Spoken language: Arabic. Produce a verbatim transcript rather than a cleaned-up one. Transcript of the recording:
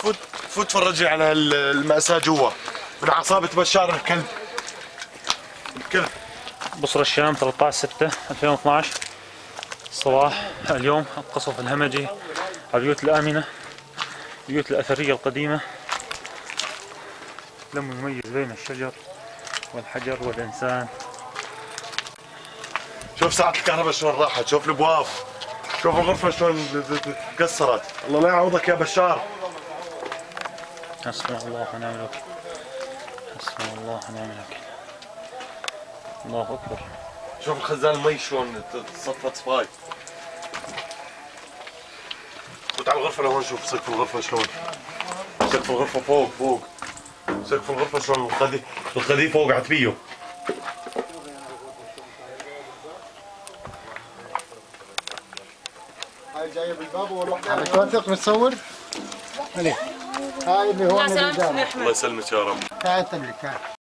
فوت فوت فرجي على المأساة جوا من عصابة بشار الكلب. الكلب. بصرة الشام ثلاثة عشر ستة ألفين واثنعش الصباح. اليوم القصف الهمجي على البيوت الآمنة، البيوت الأثرية القديمة. لم يميز بين الشجر والحجر والإنسان. شوف ساعة الكهرباء شلون راحت، شوف الابواب، شوف الغرفة شلون تكسرت. الله لا يعوضك يا بشار. حسبنا الله ونعم الوكيل، حسبنا الله ونعم الوكيل. الله أكبر. شوف الخزان المي شلون صفت صفاي. فوت على الغرفة لهون، شوف سقف الغرفة شلون. سقف الغرفة فوق فوق. سقف الغرفة شلون الخدي الخدي فوق عتبيه. هاي جايه بالباب والوحده توثق متصور؟ عليه هاي اللي هون. الله يسلمك يا رب. هاي تملك هاي.